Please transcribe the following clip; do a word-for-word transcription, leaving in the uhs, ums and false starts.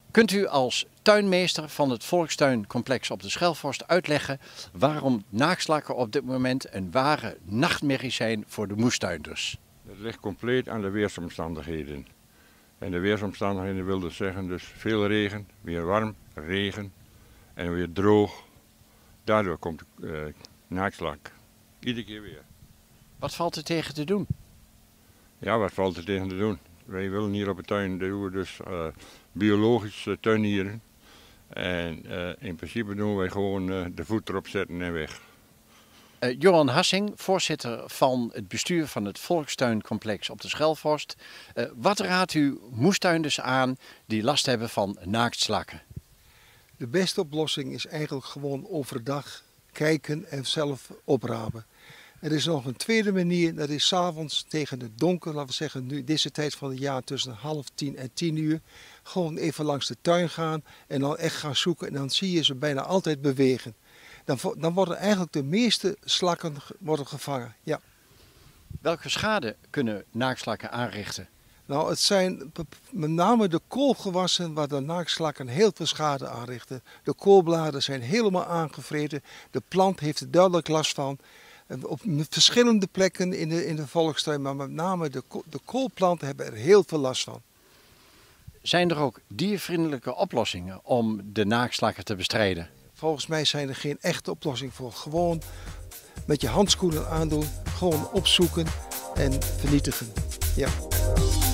Kunt u als tuinmeester van het volkstuincomplex op de Schelvorst uitleggen waarom naakslakken op dit moment een ware nachtmerrie zijn voor de moestuinders? Het ligt compleet aan de weersomstandigheden. En de weersomstandigheden wil dus zeggen dus veel regen, weer warm, regen en weer droog. Daardoor komt de uh, naakslak. Iedere keer weer. Wat valt er tegen te doen? Ja, wat valt er tegen te doen? Wij willen hier op het tuin doen we dus uh, biologisch uh, tuinieren. En uh, in principe doen wij gewoon uh, de voet erop zetten en weg. Uh, Johan Hassing, voorzitter van het bestuur van het volkstuincomplex op de Schelvorst. Uh, wat raadt u moestuinders aan die last hebben van naaktslakken? De beste oplossing is eigenlijk gewoon overdag kijken en zelf oprapen. Er is nog een tweede manier, dat is 's avonds tegen het donker, laten we zeggen nu deze tijd van het jaar tussen half tien en tien uur. Gewoon even langs de tuin gaan en dan echt gaan zoeken en dan zie je ze bijna altijd bewegen. Dan, dan worden eigenlijk de meeste slakken worden gevangen. Ja. Welke schade kunnen naakslakken aanrichten? Nou, het zijn met name de koolgewassen waar de naakslakken heel veel schade aanrichten. De koolbladen zijn helemaal aangevreten, de plant heeft er duidelijk last van. Op verschillende plekken in de, in de volkstuin, maar met name de, de koolplanten hebben er heel veel last van. Zijn er ook diervriendelijke oplossingen om de naakslakken te bestrijden? Volgens mij zijn er geen echte oplossing voor. Gewoon met je handschoenen aandoen, gewoon opzoeken en vernietigen. Ja.